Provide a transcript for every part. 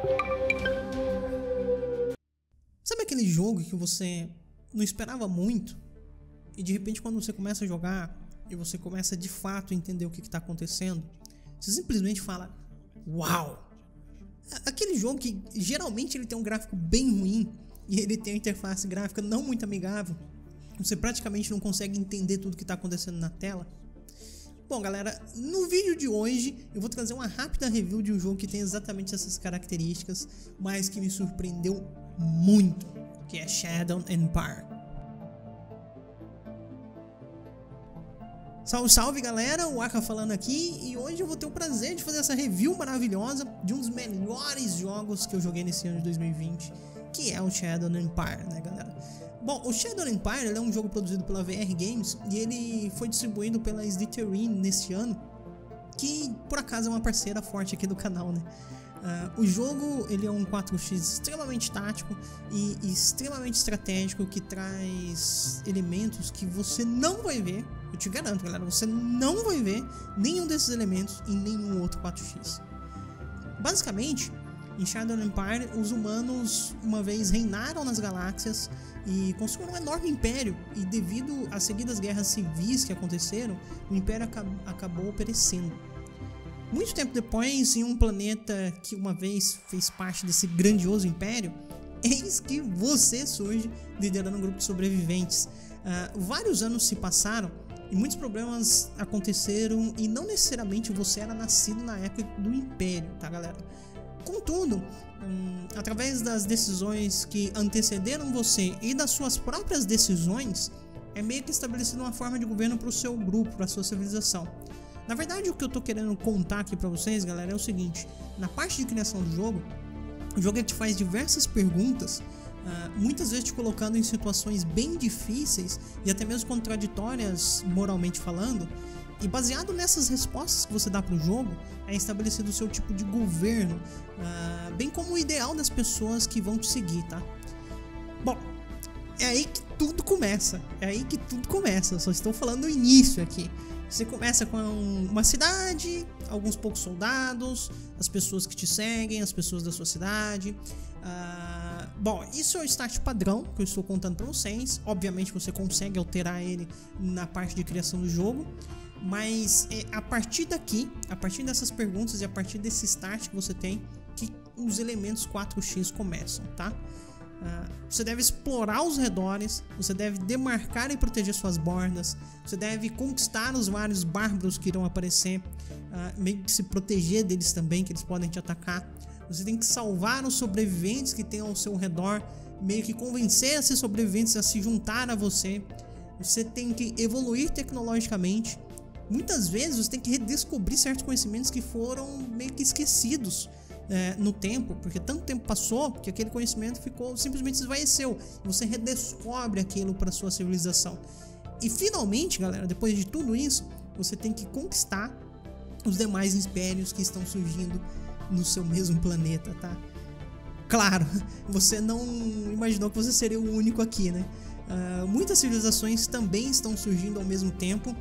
Sabe aquele jogo que você não esperava muito e de repente quando você começa a jogar e você começa de fato a entender o que está acontecendo, você simplesmente fala, uau! Aquele jogo que geralmente ele tem um gráfico bem ruim e ele tem uma interface gráfica não muito amigável, você praticamente não consegue entender tudo que está acontecendo na tela. Bom galera, no vídeo de hoje eu vou trazer uma rápida review de um jogo que tem exatamente essas características, mas que me surpreendeu muito, que é Shadow Empire. Salve, salve galera, o Aka falando aqui e hoje eu vou ter o prazer de fazer essa review maravilhosa de um dos melhores jogos que eu joguei nesse ano de 2020, que é o Shadow Empire, né galera? Bom, o Shadow Empire ele é um jogo produzido pela VR Games e ele foi distribuído pela Slitherine neste ano, que por acaso é uma parceira forte aqui do canal, né? O jogo ele é um 4x extremamente tático e extremamente estratégico que traz elementos que você não vai ver, eu te garanto galera, você não vai ver nenhum desses elementos em nenhum outro 4x. Basicamente, em Shadow Empire, os humanos uma vez reinaram nas galáxias e construíram um enorme império e devido às seguidas guerras civis que aconteceram, o império acabou perecendo. Muito tempo depois, em um planeta que uma vez fez parte desse grandioso império, eis que você surge liderando um grupo de sobreviventes. Vários anos se passaram e muitos problemas aconteceram e não necessariamente você era nascido na época do império, tá galera? Contudo, através das decisões que antecederam você e das suas próprias decisões, é meio que estabelecida uma forma de governo para o seu grupo, para a sua civilização. Na verdade, o que eu tô querendo contar aqui pra vocês, galera, é o seguinte. Na parte de criação do jogo, o jogo te faz diversas perguntas, muitas vezes te colocando em situações bem difíceis e até mesmo contraditórias moralmente falando. E baseado nessas respostas que você dá pro jogo, é estabelecido o seu tipo de governo, bem como o ideal das pessoas que vão te seguir, tá? Bom, é aí que tudo começa, eu só estou falando do início aqui. Você começa com uma cidade, alguns poucos soldados, as pessoas que te seguem, as pessoas da sua cidade. Bom, isso é o start padrão que eu estou contando para vocês. Obviamente você consegue alterar ele na parte de criação do jogo. Mas é a partir daqui, a partir dessas perguntas e a partir desse start que você tem, que os elementos 4x começam, tá? Você deve explorar os redores, você deve demarcar e proteger suas bordas, você deve conquistar os vários bárbaros que irão aparecer, meio que se proteger deles também, que eles podem te atacar. Você tem que salvar os sobreviventes que tem ao seu redor, meio que convencer esses sobreviventes a se juntar a você. Você tem que evoluir tecnologicamente. Muitas vezes você tem que redescobrir certos conhecimentos que foram meio que esquecidos no tempo, porque tanto tempo passou que aquele conhecimento ficou, simplesmente esvaeceu. Você redescobre aquilo para sua civilização. E finalmente, galera, depois de tudo isso, você tem que conquistar os demais impérios que estão surgindo no seu mesmo planeta, tá? Claro, você não imaginou que você seria o único aqui, né? Muitas civilizações também estão surgindo ao mesmo tempo.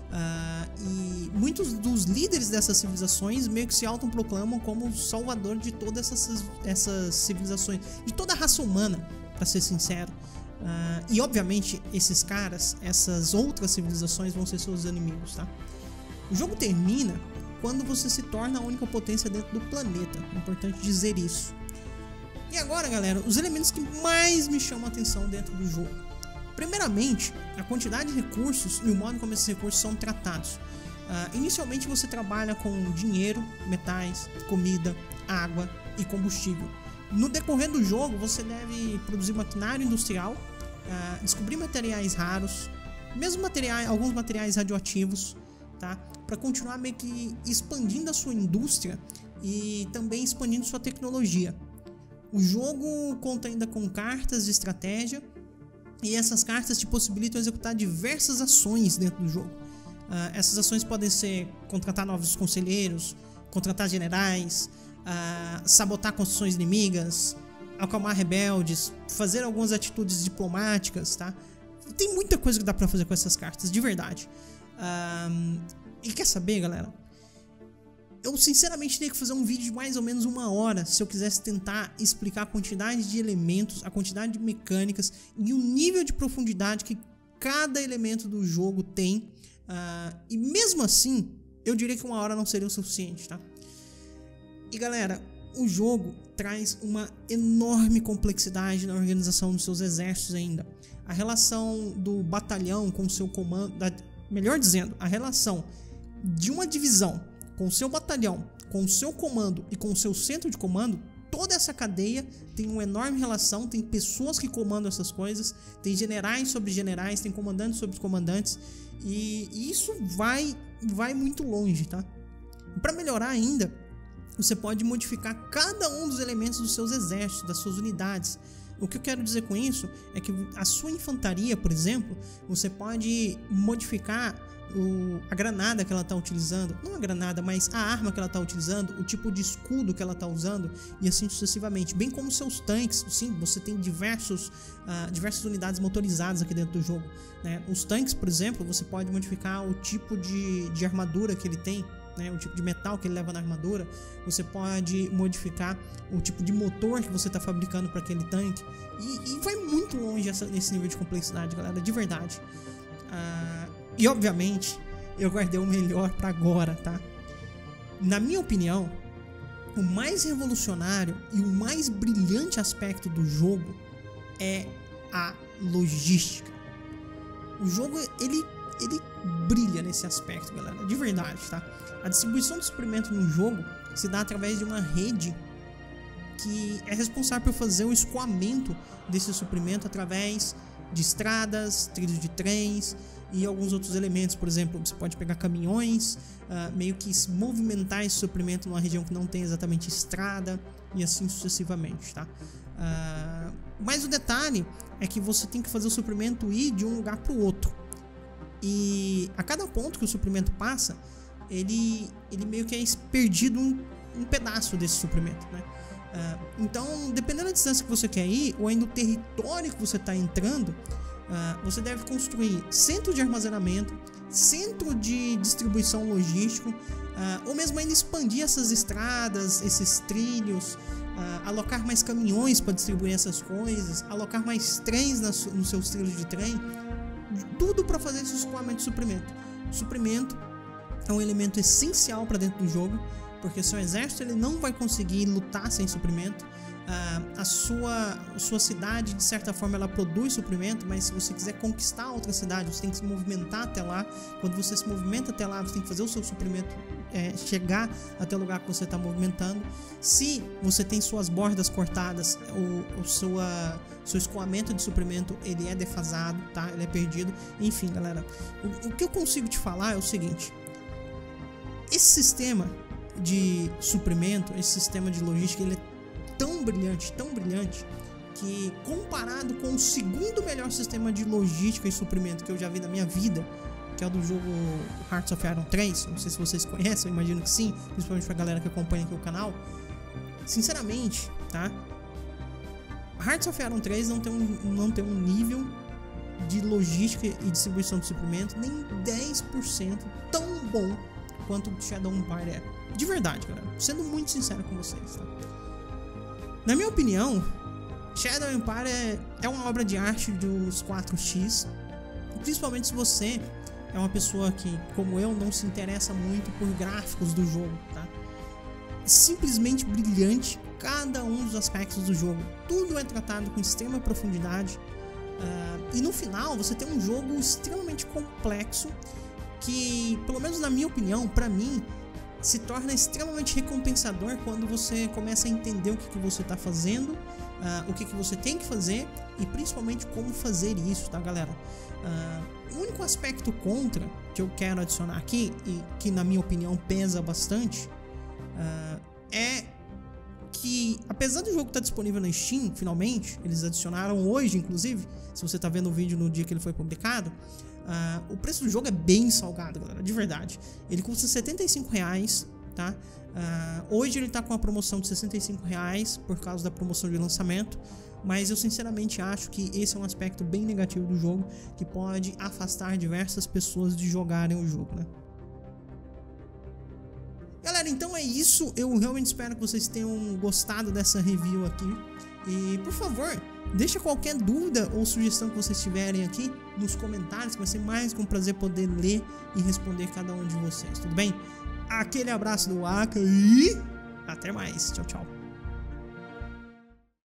E muitos dos líderes dessas civilizações meio que se autoproclamam como o salvador de todas essas civilizações, de toda a raça humana, para ser sincero. E obviamente esses caras, essas outras civilizações vão ser seus inimigos, tá? O jogo termina quando você se torna a única potência dentro do planeta, é importante dizer isso. E agora galera, os elementos que mais me chamam a atenção dentro do jogo. Primeiramente, a quantidade de recursos e o modo como esses recursos são tratados. Inicialmente você trabalha com dinheiro, metais, comida, água e combustível. No decorrer do jogo você deve produzir maquinário industrial, descobrir materiais raros, mesmo alguns materiais radioativos, tá? Para continuar meio que expandindo a sua indústria e também expandindo sua tecnologia. O jogo conta ainda com cartas de estratégia. E essas cartas te possibilitam executar diversas ações dentro do jogo. Essas ações podem ser contratar novos conselheiros, contratar generais, sabotar construções inimigas, acalmar rebeldes, fazer algumas atitudes diplomáticas, tá? Tem muita coisa que dá pra fazer com essas cartas, de verdade. E quer saber, galera? Eu sinceramente teria que fazer um vídeo de mais ou menos 1 hora se eu quisesse tentar explicar a quantidade de elementos, a quantidade de mecânicas e o nível de profundidade que cada elemento do jogo tem. E mesmo assim, eu diria que 1 hora não seria o suficiente, tá? E galera, o jogo traz uma enorme complexidade na organização dos seus exércitos ainda. A relação do batalhão com o seu comando, melhor dizendo, a relação de uma divisão com o seu batalhão, com o seu comando e com o seu centro de comando, toda essa cadeia tem uma enorme relação, tem pessoas que comandam essas coisas, tem generais sobre generais, tem comandantes sobre comandantes, e isso vai muito longe, tá? Para melhorar ainda, você pode modificar cada um dos elementos dos seus exércitos, das suas unidades. O que eu quero dizer com isso é que a sua infantaria, por exemplo, você pode modificar a granada que ela está utilizando, não a granada, mas a arma que ela está utilizando, o tipo de escudo que ela está usando e assim sucessivamente, bem como seus tanques. Sim, você tem diversas unidades motorizadas aqui dentro do jogo, né? Os tanques, por exemplo, você pode modificar o tipo de armadura que ele tem, né, o tipo de metal que ele leva na armadura. Você pode modificar o tipo de motor que você está fabricando para aquele tanque, e vai muito longe nesse nível de complexidade, galera, de verdade. E obviamente eu guardei o melhor para agora, tá? Na minha opinião, o mais revolucionário e o mais brilhante aspecto do jogo é a logística. O jogo ele brilha nesse aspecto, galera, de verdade, tá? A distribuição de suprimento no jogo se dá através de uma rede que é responsável por fazer o escoamento desse suprimento através de estradas, trilhos de trens e alguns outros elementos. Por exemplo, você pode pegar caminhões, meio que movimentar esse suprimento numa região que não tem exatamente estrada e assim sucessivamente, tá? Mas o detalhe é que você tem que fazer o suprimento ir de um lugar para o outro. E a cada ponto que o suprimento passa, ele meio que é perdido um pedaço desse suprimento, né? Então, dependendo da distância que você quer ir, ou ainda o território que você está entrando, você deve construir centro de armazenamento, centro de distribuição logístico, ou mesmo ainda expandir essas estradas, esses trilhos, alocar mais caminhões para distribuir essas coisas, alocar mais trens nos seus trilhos de trem, tudo para fazer esse escoamento de suprimento. O suprimento é um elemento essencial para dentro do jogo, porque seu exército ele não vai conseguir lutar sem suprimento. A sua cidade, de certa forma, ela produz suprimento, mas se você quiser conquistar outra cidade, você tem que se movimentar até lá. Quando você se movimenta até lá, você tem que fazer o seu suprimento chegar até o lugar que você está movimentando. Se você tem suas bordas cortadas, o seu escoamento de suprimento ele é defasado, tá? Ele é perdido. Enfim, galera, o que eu consigo te falar é o seguinte: esse sistema de suprimento, esse sistema de logística, ele é tão brilhante, que comparado com o segundo melhor sistema de logística e suprimento que eu já vi na minha vida, que é o do jogo Hearts of Iron 3, não sei se vocês conhecem, eu imagino que sim, principalmente pra galera que acompanha aqui o canal, sinceramente, tá? Hearts of Iron 3 não tem um nível de logística e distribuição de suprimento nem 10% tão bom quanto o Shadow Empire é. De verdade, galera, sendo muito sincero com vocês, tá? Na minha opinião, Shadow Empire é uma obra de arte dos 4X, principalmente se você é uma pessoa que, como eu, não se interessa muito por gráficos do jogo, tá? Simplesmente brilhante cada um dos aspectos do jogo. Tudo é tratado com extrema profundidade, e no final você tem um jogo extremamente complexo que, pelo menos na minha opinião, pra mim, se torna extremamente recompensador quando você começa a entender o que você está fazendo, o que você tem que fazer e principalmente como fazer isso, tá, galera? O único aspecto contra que eu quero adicionar aqui, e que na minha opinião pesa bastante, é que apesar do jogo estar disponível na Steam, finalmente, eles adicionaram hoje, inclusive, se você está vendo o vídeo no dia que ele foi publicado, o preço do jogo é bem salgado, galera, de verdade. Ele custa R$75, tá? Hoje ele tá com uma promoção de R$65 por causa da promoção de lançamento, mas eu sinceramente acho que esse é um aspecto bem negativo do jogo que pode afastar diversas pessoas de jogarem o jogo, né? Galera, então é isso, eu realmente espero que vocês tenham gostado dessa review aqui. E por favor, deixa qualquer dúvida ou sugestão que vocês tiverem aqui nos comentários, que vai ser mais que um prazer poder ler e responder cada um de vocês, tudo bem? Aquele abraço do Aka e até mais, tchau, tchau.